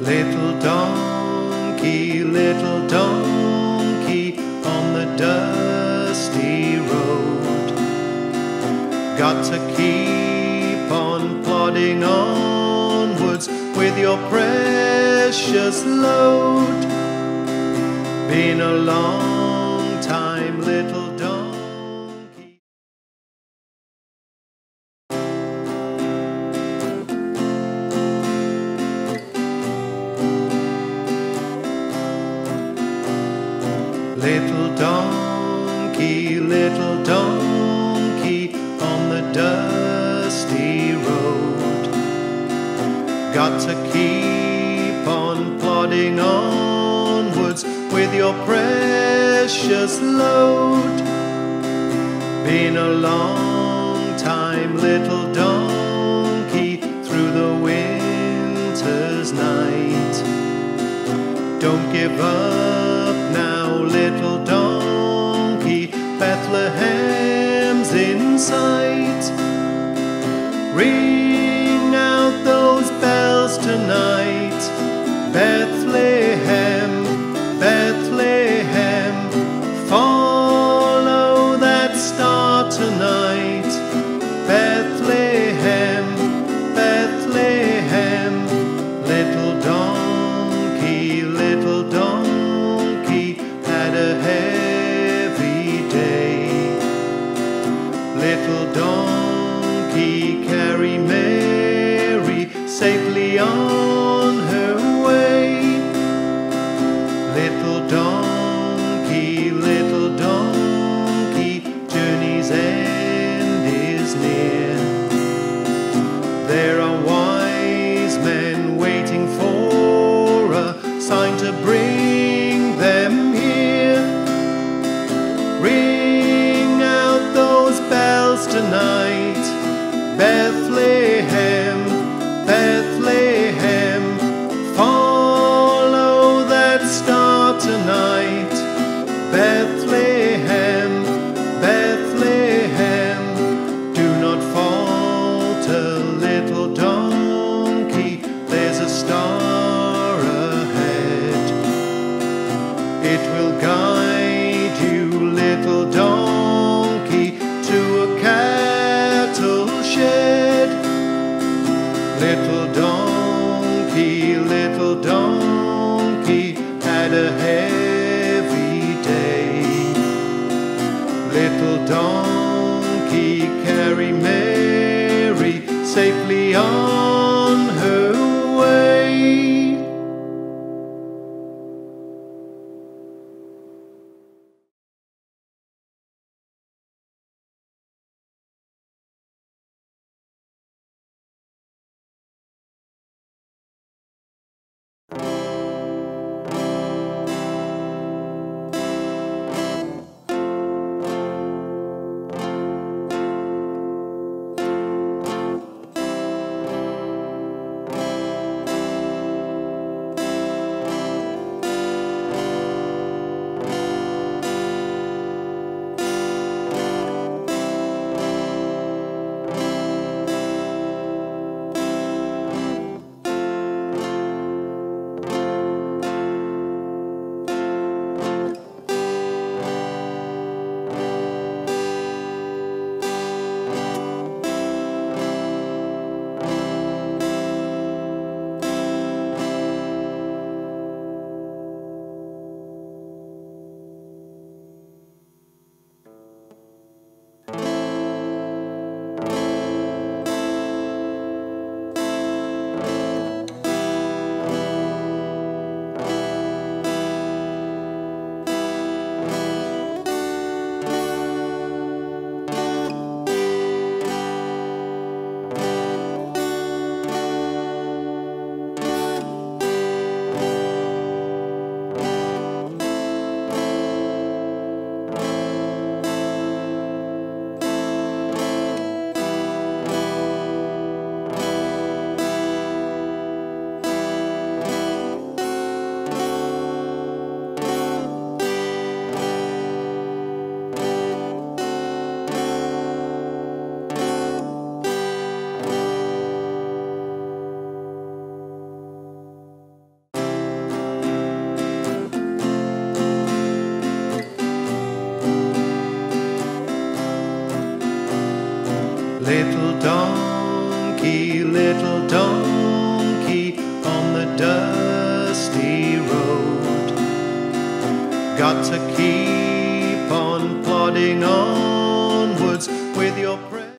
Little donkey on the dusty road. Got to keep on plodding onwards with your precious load. Been a long time, little donkey. Little donkey on the dusty road. Got to keep on plodding onwards with your precious load. Been a long time, little donkey, through the winter's night. Don't give up now, little donkey, Bethlehem's in sight. Ring out those bells tonight. Bethlehem, Bethlehem, follow that star tonight. Bethlehem, Bethlehem, little donkey had a heavy day. Little donkey, carry Mary safely on her way. Little donkey, journey's end is near. There are wise men waiting for a sign to bring them here. Ring out those bells tonight. Bethlehem, Bethlehem, follow that star tonight. Bethlehem, Bethlehem, do not falter, little donkey, there's a star ahead. It will guide you, little donkey, to a cattle shed. Little donkey had a heavy day. Little donkey, carry Mary safely on her way. got to keep on plodding onwards with your